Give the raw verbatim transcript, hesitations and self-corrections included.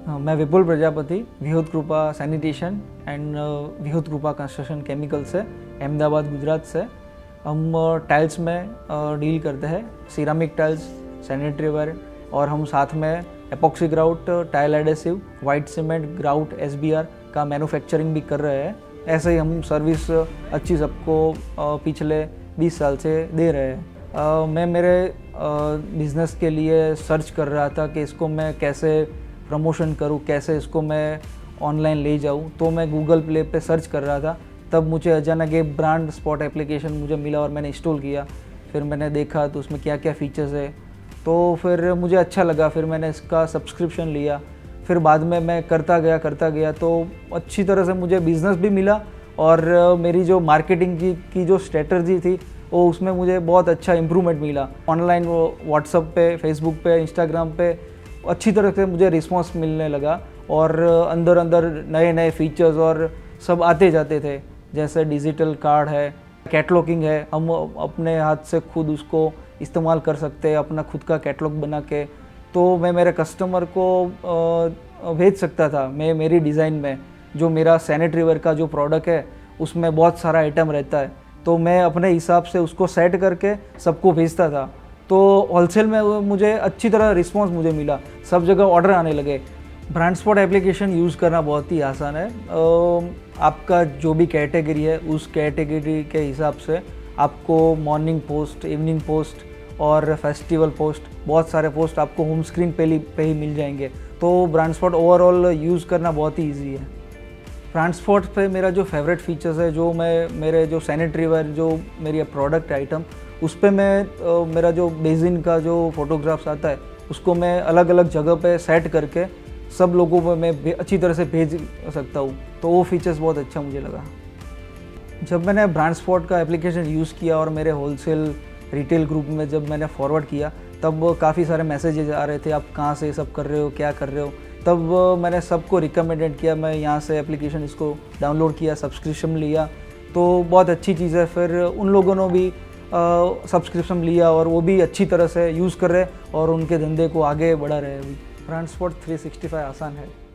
अ, मैं विपुल प्रजापति विहुत कृपा sanitation and विहुत कृपा कंस्ट्रक्शन केमिकल से अहमदाबाद गुजरात से हम टाइल्स में डील करते हैं, सिरामिक टाइल्स, सैनिटरी वेयर और हम साथ में epoxy grout, tile adhesive, white cement grout SBR का मैन्युफैक्चरिंग भी कर रहे हैं। ऐसे ही हम सर्विस अच्छी सबको पिछले बीस साल से दे रहे हैं। uh, मैं मेरे बिज़नेस uh, के लिए सर्च कर रहा था कि इसको मैं कैसे प्रमोशन करूं, कैसे इसको मैं ऑनलाइन ले जाऊं, तो मैं गूगल प्ले पे सर्च कर रहा था। तब मुझे अचानक एक ब्रांड स्पॉट एप्लीकेशन मुझे मिला और मैंने इंस्टॉल किया। फिर मैंने देखा तो उसमें क्या क्या फ़ीचर्स है, तो फिर मुझे अच्छा लगा। फिर मैंने इसका सब्सक्रिप्शन लिया। फिर बाद में मैं करता गया करता गया तो अच्छी तरह से मुझे बिज़नेस भी मिला और मेरी जो मार्केटिंग की की जो स्ट्रेटजी थी वो उसमें मुझे बहुत अच्छा इम्प्रूवमेंट मिला। ऑनलाइन वो व्हाट्सएप पे, फेसबुक पे, इंस्टाग्राम पे अच्छी तरह से मुझे रिस्पांस मिलने लगा और अंदर अंदर नए नए फीचर्स और सब आते जाते थे। जैसे डिजिटल कार्ड है, कैटलॉगिंग है, हम अपने हाथ से खुद उसको इस्तेमाल कर सकते हैं, अपना खुद का कैटलॉग बना के। तो मैं मेरे कस्टमर को भेज सकता था। मैं मेरी डिज़ाइन में जो मेरा सैनिटरी वेयर का जो प्रोडक्ट है उसमें बहुत सारा आइटम रहता है, तो मैं अपने हिसाब से उसको सेट करके सबको भेजता था। तो होलसेल में मुझे अच्छी तरह रिस्पांस मुझे मिला, सब जगह ऑर्डर आने लगे। ब्रांड स्पॉट एप्लीकेशन यूज़ करना बहुत ही आसान है। आपका जो भी कैटेगरी है उस कैटेगरी के हिसाब से आपको मॉर्निंग पोस्ट, इवनिंग पोस्ट और फेस्टिवल पोस्ट, बहुत सारे पोस्ट आपको होम स्क्रीन पे ही पे ही मिल जाएंगे। तो ब्रांड स्पॉट ओवरऑल यूज़ करना बहुत ही ईजी है। ब्रांड स्पॉट पे मेरा जो फेवरेट फीचर्स है, जो मैं मेरे जो सैनिटरी वेयर जो मेरी प्रोडक्ट आइटम उस पर मैं आ, मेरा जो बेसिन का जो फोटोग्राफ्स आता है उसको मैं अलग अलग जगह पे सेट करके सब लोगों को मैं अच्छी तरह से भेज सकता हूँ। तो वो फीचर्स बहुत अच्छा मुझे लगा। जब मैंने ब्रांड स्पॉट का एप्लीकेशन यूज़ किया और मेरे होलसेल रिटेल ग्रुप में जब मैंने फॉरवर्ड किया तब काफ़ी सारे मैसेजेस आ रहे थे, आप कहाँ से सब कर रहे हो, क्या कर रहे हो। तब मैंने सबको रिकमेंडेड किया, मैं यहाँ से एप्लीकेशन इसको डाउनलोड किया, सब्सक्रिप्शन लिया, तो बहुत अच्छी चीज़ है। फिर उन लोगों ने भी सब्सक्रिप्शन लिया और वो भी अच्छी तरह से यूज़ कर रहे हैं और उनके धंधे को आगे बढ़ा रहे हैं। अभी brand spot three sixty five आसान है।